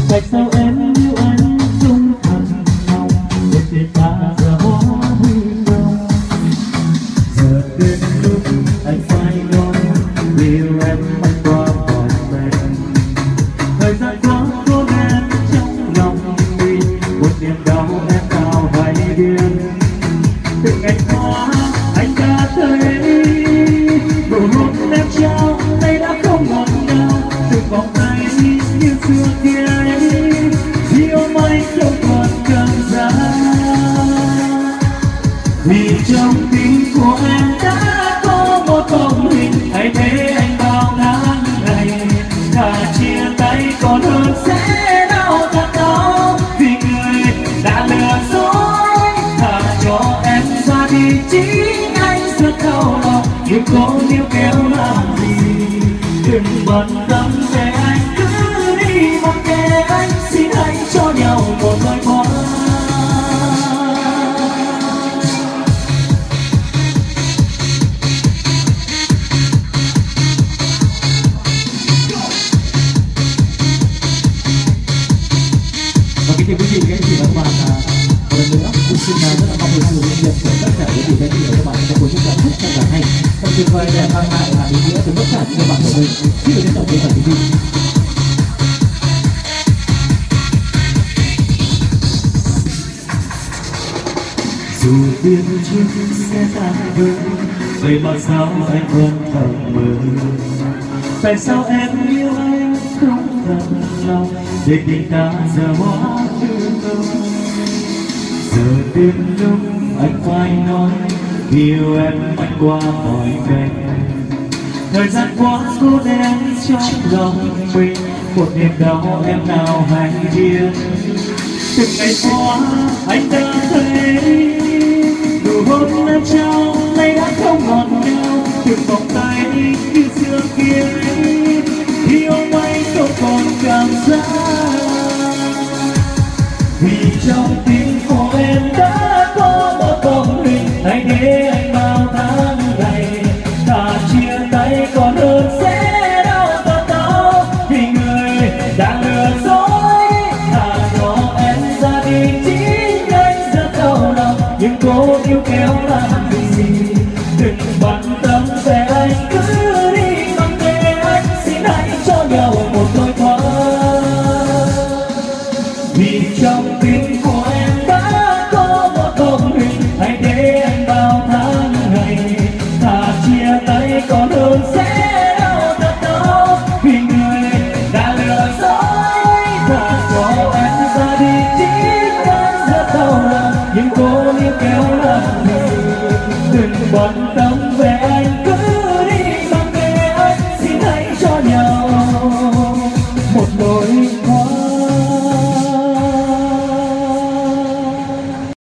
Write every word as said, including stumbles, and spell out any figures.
tại sao em yêu anh không thật lòng, một tình ta giờ hóa huy không. Giờ đến lúc anh phải nói yêu em anh qua mọi mình. Thời gian quá cố nén trong lòng mình, một niềm đau em cao hay điên. Từ ngày qua anh đã thấy nụ hôn em trao tay đã không ngọt ngào, từng vòng tay như xưa kia ấy, yêu anh không còn cảm giác. Vì trong tim của em đã có một bóng hình, hãy để anh bao tháng ngày thà chia tay còn hơn sẽ đau thật đau. Vì người đã lừa dối thà cho em ra đi, chính anh rất đau lòng. Nhưng cố níu kéo làm gì, đừng bận tâm về anh, cứ đi mặc kệ anh. Xin hãy cho nhau một lời qua. Và kính thưa quý vị, các anh chị và các bạn, một lần nữa cũng xin rất là mong muốn sự hiện diện của tất cả quý vị các anh chị và các bạn trong buổi chúc mừng rất là hay, thật tuyệt vời để mang lại là ý nghĩa từ tất cả các bạn của mình. Xin được trân trọng kính mời quý vị. Dù biết trước sẽ tan vỡ, vậy mà sao anh vẫn thầm mơ. Tại sao em yêu anh không thật lòng, để tình ta giờ hóa hư không. Giờ đến lúc anh phải nói yêu em anh qua mọi cách. Thời gian quá cố nén trong lòng mình, một niềm đau em nào hay biết. Từng ngày qua anh đã thấy nụ hôn em trao tay đã không ngọt ngào, từng vòng tay như xưa kia ấy, yêu anh không còn cảm giác. Vì trong tim của em đã có một bóng hình, hãy để anh bao tháng ngày thà chia tay còn hơn sẽ đau thật đau. Vì người đã lừa dối thà cho em ra đi, chính anh rất đau lòng. Nhưng cố níu kéo làm gì, đừng bận tâm về anh, cứ đi mặc kệ anh. Xin hãy cho nhau một đôi thoa. Vì trong tim của em đã có một bóng hình, hãy để anh bao tháng ngày thà chia tay còn hơn sẽ đau thật đau. Vì người đã lừa dối thà cho em ra đi, chính anh rất đau lòng. Nhưng cố níu kéo làm gì, đừng bận tâm